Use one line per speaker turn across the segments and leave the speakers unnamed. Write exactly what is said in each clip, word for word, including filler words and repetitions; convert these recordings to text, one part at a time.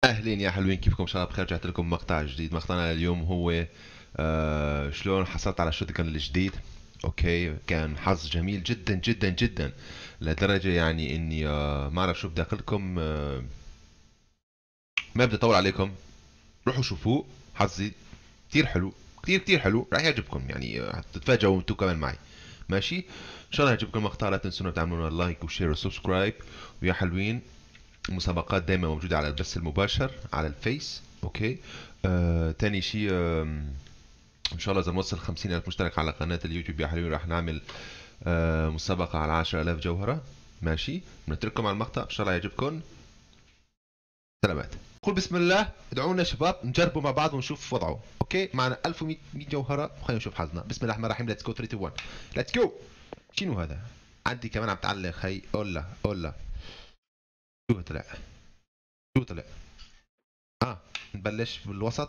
اهلين يا حلوين، كيفكم؟ ان شاء الله بخير. رجعت لكم مقطع جديد. مقطعنا اليوم هو آه شلون حصلت على الشوتجن الجديد. اوكي، كان حظ جميل جدا جدا جدا، لدرجه يعني اني آه ما اعرف شو بدي اقول لكم. آه ما بدي اطول عليكم، روحوا شوفوه. حظي كثير حلو، كثير كثير حلو، راح يعجبكم يعني. آه، تتفاجئوا انتم كمان معي. ماشي، ان شاء الله يعجبكم المقطع. لا تنسونا تعملوا لايك وشير وسبسكرايب. ويا حلوين، المسابقات دائما موجودة على البث المباشر على الفيس. اوكي. آه، تاني شيء، آه، ان شاء الله اذا نوصل خمسين الف مشترك على قناة اليوتيوب يا حلوين، راح نعمل آه مسابقة على عشرة الاف جوهرة. ماشي، بنترككم على المقطع، ان شاء الله يعجبكم. سلامات. قول بسم الله، ادعونا شباب نجربوا مع بعض ونشوف وضعه. اوكي، معنا ألف ومئة جوهرة، خلينا نشوف حظنا. بسم الله الرحمن الرحيم. ليتس جو ثلاثة واحد. ليتس جو. شنو هذا؟ عندي كمان عم تعلق. هي اولا اولا. شو طلع؟ شو طلع؟ اه، نبلش بالوسط.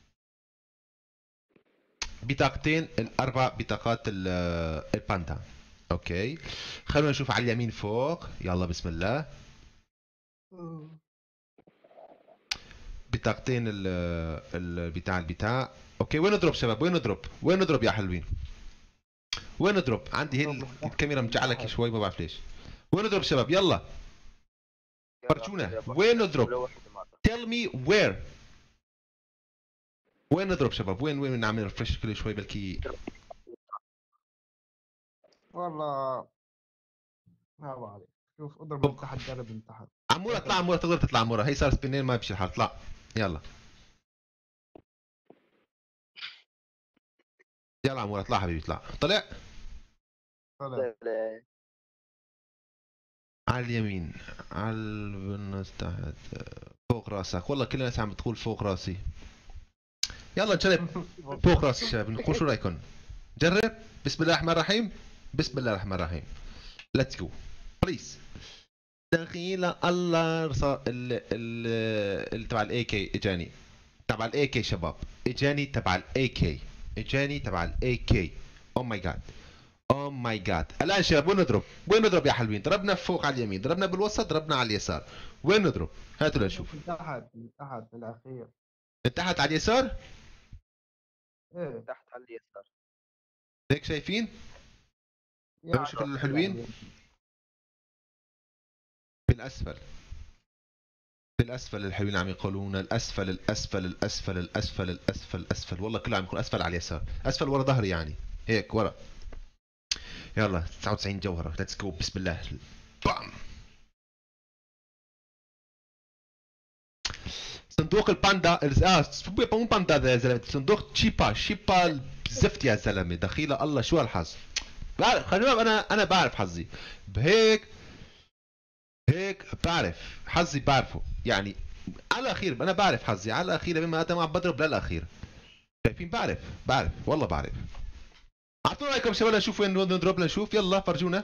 بطاقتين، الاربع بطاقات ال- الباندا. اوكي، خلونا نشوف على اليمين فوق. يلا بسم الله. بطاقتين ال ال- بتاع البتاع. اوكي، وين نضرب شباب؟ وين نضرب؟ وين نضرب يا حلوين؟ وين نضرب؟ عندي هي
نضرب من تحت
الكاميرا
من
مجعلك
تحت.
شوي، ما بعرف ليش. وين نضرب شباب؟ يلا
يلا
فرجونا
يا ابو
وين
حميد،
نضرب.
ولا واحد مرة.
tell me where. وين نضرب شباب؟ وين وين نعمل ريفرش كل شوي بلكي.
والله ما بعرف. شوف اضرب من
فوق.
تحت، جرب من تحت.
عمورة اطلع، عمورة تقدر تطلع. عمورة هي صار سبينين، ما بشي الحال. اطلع يلا. يلا عمورة اطلع حبيبي، اطلع. طلع
طلع.
لا،
على اليمين، على الناس تحت، فوق راسك. والله كل الناس عم بتقول فوق راسي. يلا نجرب فوق راس الشباب، نقول شو رايكم؟ جرب. بسم الله الرحمن الرحيم. بسم الله الرحمن الرحيم. ليتس جو بليز. دخيل الله. صار ال ال ال تبع الاي كي اجاني. تبع الاي كي شباب، اجاني تبع الاي كي. اجاني تبع الاي كي. او ماي جاد، او ماي جاد. الان شباب وين نضرب؟ وين نضرب يا حلوين؟ ضربنا فوق على اليمين، ضربنا بالوسط، ضربنا على اليسار. وين نضرب؟ هاتوا لنشوف.
من تحت من تحت بالاخير.
من تحت على اليسار.
ايه
تحت على اليسار.
هيك شايفين؟
يعني
شوف الحلوين. في الاسفل، في الاسفل الحلوين عم يقولون الاسفل الاسفل الاسفل الاسفل الاسفل الاسفل. والله كله عم يقول اسفل على اليسار. اسفل ورا ظهري يعني، هيك ورا. يلا تسعة وتسعين جوهرة. ليتس جو. بسم الله. بام. صندوق الباندا. اه مو باندا يا زلمه، صندوق تشيبا. شيبا الزفت يا زلمه. دخيله الله شو هالحظ. بعرف خلينا، انا انا بعرف حظي بهيك. هيك بعرف حظي، بعرفه يعني. على الاخير انا بعرف حظي على الاخير، بما انا عم بضرب للاخير. شايفين؟ بعرف بعرف والله بعرف. اعطونا رايكم شباب، نشوف وين نضرب. نشوف يلا فرجونا.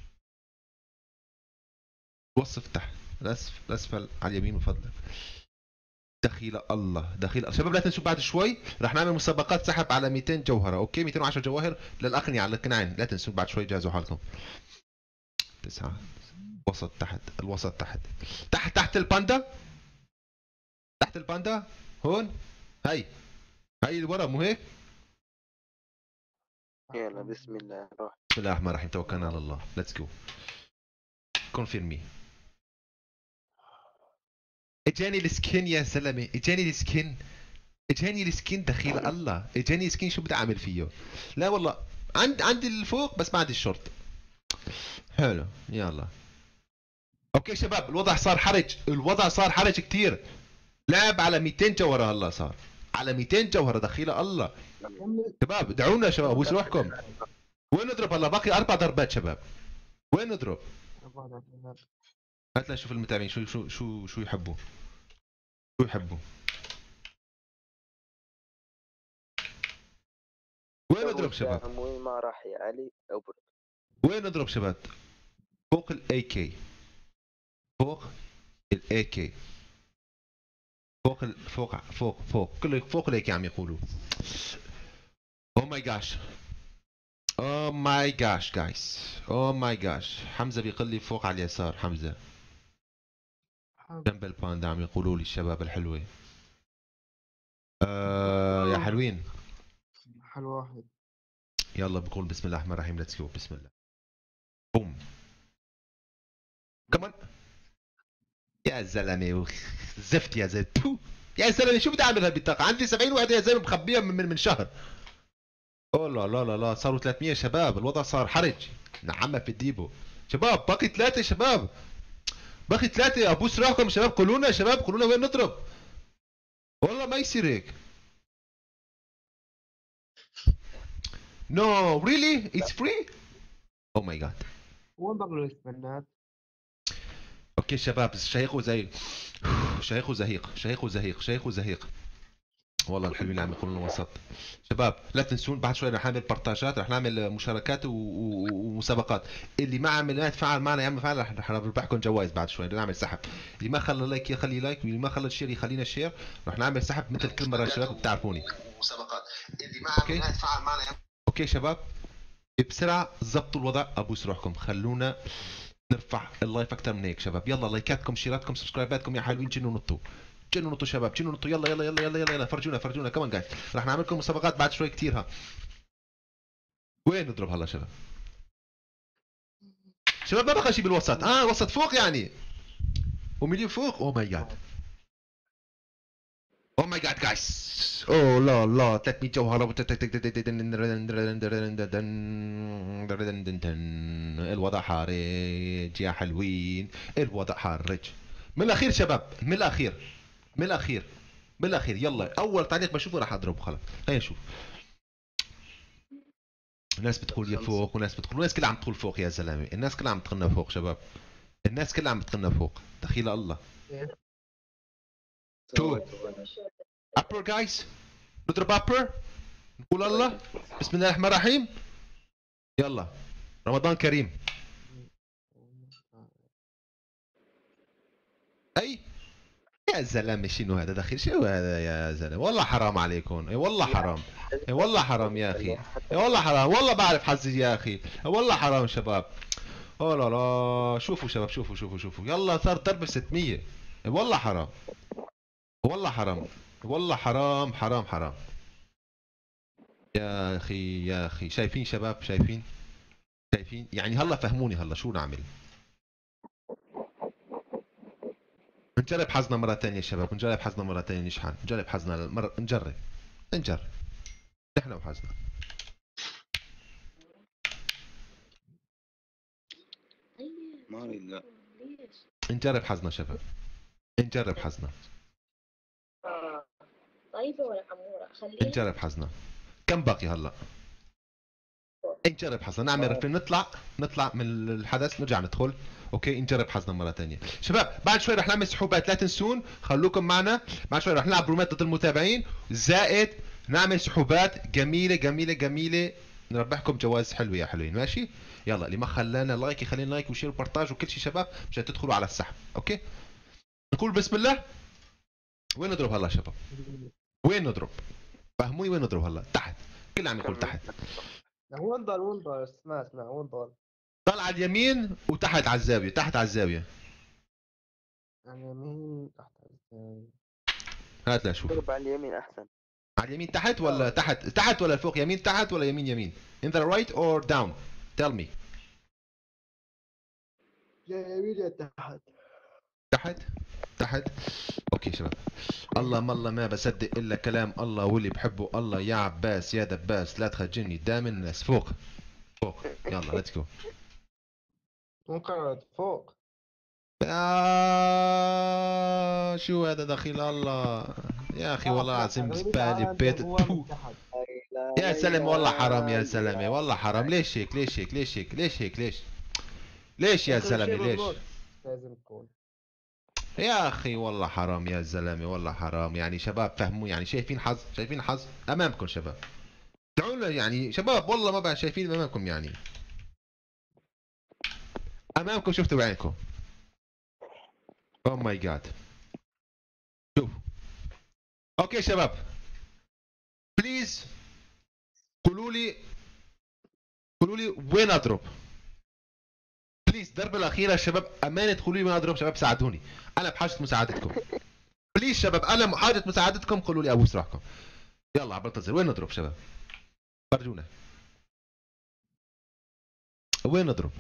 وصف تحت، الاسفل الاسفل على اليمين من فضلك. دخيلة الله، دخيلة شباب. لا تنسوا بعد شوي رح نعمل مسابقات سحب على مئتين جوهرة. اوكي، مئتين وعشرة جواهر للاغنياء على الكنعين. لا تنسوا بعد شوي جهزوا حالكم. تسعة. وسط تحت، الوسط تحت. تحت تحت الباندا. تحت الباندا هون. هي هي اللي ورا، مو هيك؟
يلا بسم الله روح.
بسم الله الرحمن الرحيم. توكلنا على الله. ليتس جو. كونفيرم مي. اجاني السكين يا زلمه، اجاني السكين. اجاني السكين دخيل الله. اجاني السكين، شو بدي اعمل فيه؟ لا والله، عند عندي الفوق بس ما عندي الشورت. حلو يلا. اوكي شباب، الوضع صار حرج، الوضع صار حرج كثير. لعب على مئتين جوهره هلا، صار على مئتين جوهره دخيله الله. شباب ادعونا يا شباب، وش روحكم؟ وين نضرب هلا؟ باقي اربع ضربات شباب. وين نضرب؟ هات لنشوف المتابعين شو شو شو شو يحبوا. شو يحبوا؟ وين نضرب شباب؟
وين ما راح يا علي ابرد.
وين نضرب شباب؟ فوق الاي كي. فوق الاي كي. فوق ال... فوق فوق فوق كل فوق الاي كي عم يقولوا. او ماي جاش. او ماي جاش جايز. او ماي جاش. حمزه بيقول لي فوق على اليسار. حمزه جنب الباندا عم يقولوا لي الشباب الحلوة. آه يا حلوين،
حل واحد.
يلا بقول بسم الله الرحمن الرحيم. ليتس جو. بسم الله. بوم. كمان. يا زلمه زفت يا زلمه. تو. يا زلمه شو بدي اعمل هالبطاقه؟ عندي سبعين وحده يا زلمه مخبيها من, من من شهر. اوه لا لا لا لا، صاروا ثلاثمية شباب، الوضع صار حرج. نعمة في الديبو. شباب باقي ثلاثة شباب. باقي ثلاثة، ابوس راحكم شباب، قولوا لنا شباب، قولوا لنا وين نضرب. والله ما يصير هيك. نو ريلي اتس فري. او ماي جاد.
وين ضلوا الاسبنات؟
اوكي شباب، شهيق وزهيق. شهيق وزهيق، شهيق وزهيق، شهيق وزهيق. والله الحلوين اللي عم يقولوا لنا وسط. شباب لا تنسون بعد شوي رح نعمل بارتاجات، رح نعمل مشاركات و- و- ومسابقات. اللي ما عمل ما يتفاعل معنا يعمل فعل، رح رح نربحكم جوائز بعد شوي، رح نعمل سحب. اللي ما خلى لايك يخلي لايك، واللي ما خلى شير يخلينا شير. رح نعمل سحب مثل كل مره شباب، بتعرفوني. مسابقات. اللي ما عمل ما يتفاعل معنا يعمل. اوكي شباب، بسرعه ظبطوا الوضع، ابوس روحكم، خلونا نرفع اللايف اكثر من هيك شباب. يلا لايكاتكم، شيراتكم، سبسكرايباتكم يا حلوين. جنوا نطوا، جنوا نطوا شباب، جنوا نطوا. يلا يلا يلا يلا يلا, يلا. فرجونا فرجونا كمان جايز. رح نعمل لكم مسابقات بعد شوي كثير. ها وين نضرب هلا شباب؟ شباب ما بقى شيء بالوسط. اه وسط فوق يعني. ومليون فوق. اوه ماي جاد. اوه ماي جاد جايز. اوه لا لا، ثلاثمية جوهره. الوضع حارج يا حلوين، الوضع حارج. من الاخير شباب، من الاخير، من الاخير، من الاخير. يلا اول تعليق بشوفه راح اضربه. خلص خلينا نشوف. الناس بتقول يا فوق، وناس بتقول، الناس كلها عم تقول فوق يا زلمه، الناس كلها عم تغنى فوق شباب، الناس كلها عم تغنى فوق. دخيل الله. شو ابر جايز؟ نضرب ابر، نقول الله بسم الله الرحمن الرحيم. يلا رمضان كريم. اي يا زلمه شنو هذا دخيل؟ شو هذا يا زلمه؟ والله حرام عليكم. اي والله حرام. اي والله حرام يا اخي. اي والله حرام، والله بعرف حظي يا اخي. اي والله حرام شباب. اوه لا لا، شوفوا شباب، شوفوا شوفوا شوفوا. يلا صار ضرب ستمية. اي والله حرام، والله حرام، والله حرام حرام حرام. يا اخي يا اخي، شايفين شباب؟ شايفين؟ شايفين؟ يعني هلا فهموني، هلا شو نعمل؟ نجرب حظنا مرة ثانية شباب، نجرب حظنا مرة ثانية. نشحن، نجرب حظنا مرة، نجرب نجرب نحن وحظنا.
ما لا
نجرب حظنا شباب، نجرب حظنا،
آه. طيبة ولا حمورة؟ خليها
نجرب حظنا. كم باقي هلا؟ نجرب حظنا، نعمل رفل، نطلع نطلع من الحدث، نرجع ندخل. اوكي نجرب حظنا مره ثانيه شباب. بعد شوي رح نعمل سحوبات، لا تنسون، خلوكم معنا. بعد شوي رح نلعب رومات ضد المتابعين، زائد نعمل سحوبات جميله جميله جميله، نربحكم جوائز حلوه يا حلوين. ماشي؟ يلا اللي ما خلانا لايك يخلينا لايك وشير وبارتاج وكل شيء شباب، مشان تدخلوا على السحب. اوكي نقول بسم الله. وين نضرب هلا شباب؟ وين نضرب؟ فهموني وين نضرب هلا؟ تحت، كل عم يقول تحت.
وين ضل وين ضل؟ اسمع اسمع، وين ضل؟
طلع على اليمين وتحت على الزاويه، تحت على الزاويه.
يعني يمين تحت الزاوية.
هات لاشوف.
ضرب على اليمين احسن.
على اليمين تحت ولا تحت؟ تحت ولا فوق؟ يمين تحت ولا يمين يمين؟ In the right or down? Tell me.
يا يمين يا تحت.
تحت؟ تحت؟ اوكي شباب. الله مالله ما بصدق الا كلام الله واللي بحبه الله. يا عباس يا دباس لا تخجلني قدام الناس. فوق فوق. يلا ليتس جو.
وين قررت؟ فوق.
آه شو هذا دخيل الله يا اخي، والله العظيم زباله ببيت. يا سلام والله حرام يا زلمه، والله حرام. ليش هيك؟ ليش هيك؟ ليش هيك؟ ليش هيك؟ ليش؟ ليش يا زلمه ليش؟
لازم تكون.
يا اخي والله حرام يا زلمه، والله حرام. يعني شباب فهموا، يعني شايفين حظ؟ شايفين حظ امامكم شباب. ادعوا لنا يعني شباب، والله ما بعد شايفين امامكم يعني. امامكم شفتوا بعينكم. اوه ماي جاد. شوف. اوكي شباب بليز قولوا لي، قولوا لي وين اضرب. بليز الضربة الأخيرة شباب أمان تقولوا لي وين أضرب شباب ساعدوني أنا بحاجة مساعدتكم بليز شباب أنا بحاجة مساعدتكم قولوا لي أبوس روحكم يلا عم بنتظر وين نضرب شباب فرجونا وين نضرب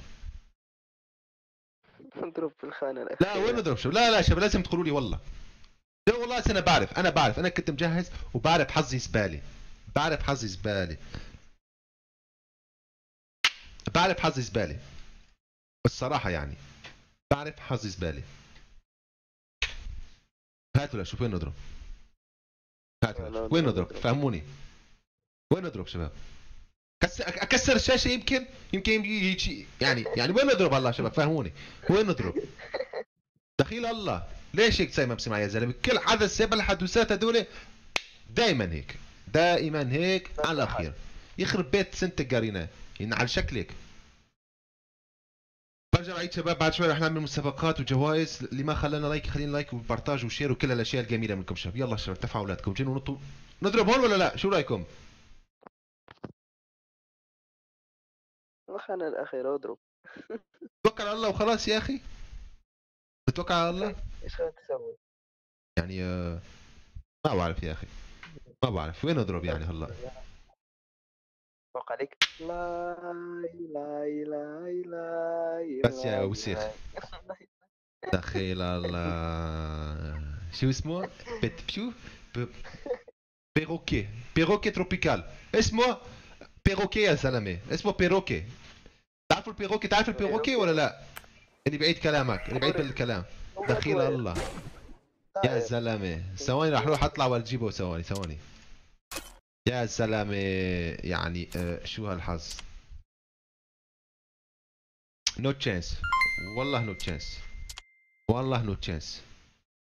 نضرب في الخانة
لا
الأخيرة.
وين نضرب شباب لا لا شباب لازم تقولوا لي والله لا والله أنا بعرف أنا بعرف أنا كنت مجهز وبعرف حظي زبالة بعرف حظي زبالة بعرف حظي زبالة الصراحة يعني بعرف حظي زبالة هاتوا لشوف وين نضرب هاتوا لشوف وين نضرب فهموني وين نضرب شباب كسر اكسر الشاشة يمكن يمكن يجي شيء يعني يعني وين نضرب هلا شباب فهموني وين نضرب دخيل الله ليش هيك تسايم بسمع يا زلمه كل حدث سبب الحدوثات هدول دائما هيك دائما هيك على الاخير يخرب بيت سنتك قاريناه يعني على شكلك برجع بعيد شباب بعد شوي رح نعمل مسابقات وجوائز اللي ما خلانا لايك خلينا لايك وبارتاج وشير وكل الاشياء الجميله منكم شباب يلا شباب تفاعلاتكم جنوا نطوا نضرب هون ولا لا شو رايكم
الخانة الأخيرة اضرب.
توكل على الله وخلاص يا اخي بتوكل على الله
ايش تسوي؟
يعني آه ما بعرف يا اخي ما بعرف وين اضرب يعني هلا
فوق عليك. لا لا لا لا
بس يا وسيخ دخيل الله شو اسمه بت شو ب... بيروكي بيروكي تروبيكال اسمه بيروكي يا زلمه اسمه بيروكي تعرفوا البيروكي تعرف البيروكي ولا لا اللي بعيد كلامك اللي بعيد بالكلام دخيل الله يا زلمه ثواني راح اروح اطلع واجيبه ثواني ثواني يا زلمه يعني آه شو هالحظ نو تشانس والله نو تشانس والله نو تشانس